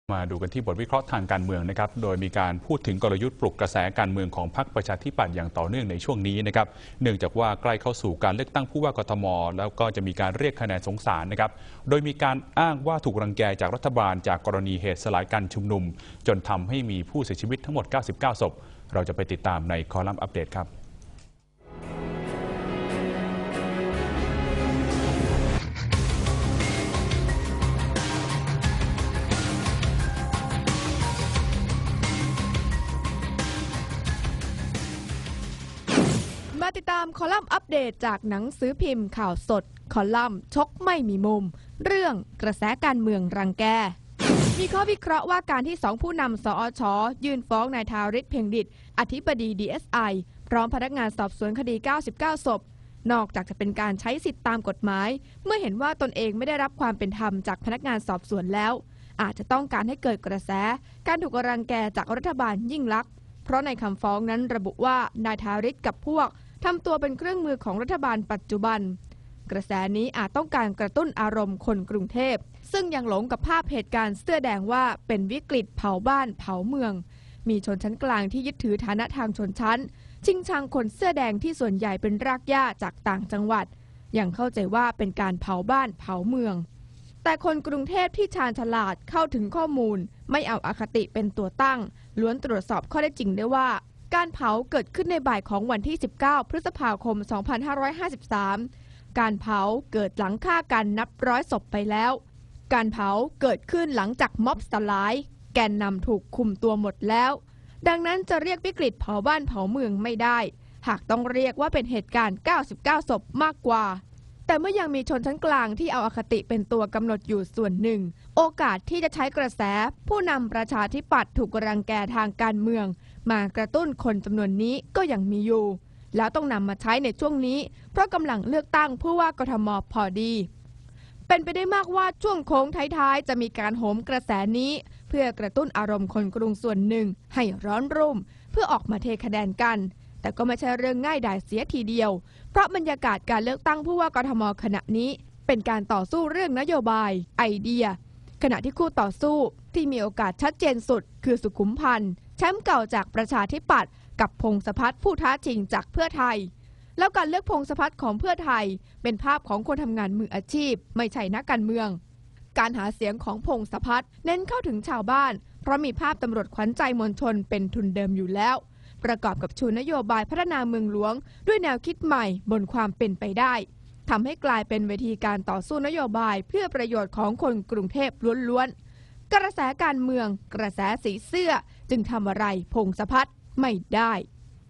มาดูกันที่บทวิเคราะห์ทางการเมืองนะครับโดยมีการพูดถึงกลยุทธ์ปลุกกระแสการเมืองของพรรคประชาธิปัตย์อย่างต่อเนื่องในช่วงนี้นะครับเนื่องจากว่าใกล้เข้าสู่การเลือกตั้งผู้ว่ากทมแล้วก็จะมีการเรียกคะแนนสงสารนะครับโดยมีการอ้างว่าถูกรังแกจากรัฐบาลจากกรณีเหตุสลายการชุมนุมจนทำให้มีผู้เสียชีวิตทั้งหมด99ศพเราจะไปติดตามในคอลัมน์อัปเดตครับมาติดตามคอลัมน์อัปเดตจากหนังสือพิมพ์ข่าวสดคอลัมน์ชกไม่มีมุมเรื่องกระแสการเมืองรังแกมีข้อวิเคราะห์ว่าการที่2ผู้นำสอช.ยื่นฟ้องนายธาริศ เพ็งดิษฐ์อธิบดี DSI พร้อมพนักงานสอบสวนคดี99ศพนอกจากจะเป็นการใช้สิทธิตามกฎหมายเมื่อเห็นว่าตนเองไม่ได้รับความเป็นธรรมจากพนักงานสอบสวนแล้วอาจจะต้องการให้เกิดกระแสการถูกรังแกจากรัฐบาลยิ่งลักษณ์เพราะในคำฟ้องนั้นระบุว่านายธาริศกับพวกทำตัวเป็นเครื่องมือของรัฐบาลปัจจุบันกระแสนี้อาจต้องการกระตุ้นอารมณ์คนกรุงเทพซึ่งยังหลงกับภาพเหตุการณ์เสื้อแดงว่าเป็นวิกฤตเผาบ้านเผาเมืองมีชนชั้นกลางที่ยึดถือฐานะทางชนชั้นชิงชังคนเสื้อแดงที่ส่วนใหญ่เป็นรากหญ้าจากต่างจังหวัดยังเข้าใจว่าเป็นการเผาบ้านเผาเมืองแต่คนกรุงเทพที่ชาญฉลาดเข้าถึงข้อมูลไม่เอาอคติเป็นตัวตั้งล้วนตรวจสอบข้อเท็จจริงได้ว่าการเผาเกิดขึ้นในบ่ายของวันที่19พฤษภาคม2553การเผาเกิดหลังฆ่ากันนับร้อยศพไปแล้วการเผาเกิดขึ้นหลังจากม็อบสลายแกนนำถูกคุมตัวหมดแล้วดังนั้นจะเรียกวิกฤตเผาบ้านเผาเมืองไม่ได้หากต้องเรียกว่าเป็นเหตุการณ์99ศพมากกว่าแต่เมื่อยังมีชนชั้นกลางที่เอาอคติเป็นตัวกำหนดอยู่ส่วนหนึ่งโอกาสที่จะใช้กระแสผู้นำประชาธิปัตย์ถูกรังแกทางการเมืองมากระตุ้นคนจำนวนนี้ก็ยังมีอยู่แล้วต้องนำมาใช้ในช่วงนี้เพราะกำลังเลือกตั้งผู้ว่ากทมพอดีเป็นไปได้มากว่าช่วงโค้งท้ายๆจะมีการโหมกระแสนี้เพื่อกระตุ้นอารมณ์คนกรุงส่วนหนึ่งให้ร้อนรุ่มเพื่อออกมาเทคะแนนกันแต่ก็ไม่ใช่เรื่องง่ายดายเสียทีเดียวเพราะบรรยากาศการเลือกตั้งผู้ว่ากทมขณะนี้เป็นการต่อสู้เรื่องนโยบายไอเดียขณะที่คู่ต่อสู้ที่มีโอกาสชัดเจนสุดคือสุขุมพันธ์แชมป์เก่าจากประชาธิปัตย์กับพงษ์พัฒน์ผู้ท้าชิงจากเพื่อไทยแล้วการเลือกพงษ์พัฒน์ของเพื่อไทยเป็นภาพของคนทำงานมืออาชีพไม่ใช่นักการเมืองการหาเสียงของพงษ์พัฒน์เน้นเข้าถึงชาวบ้านเพราะมีภาพตำรวจขวัญใจมวลชนเป็นทุนเดิมอยู่แล้วประกอบกับชูนโยบายพัฒนาเมืองหลวงด้วยแนวคิดใหม่บนความเป็นไปได้ทำให้กลายเป็นเวทีการต่อสู้นโยบายเพื่อประโยชน์ของคนกรุงเทพล้วนๆกระแสการเมืองกระแสสีเสื้อจึงทำอะไรพงษ์พัฒน์ไม่ได้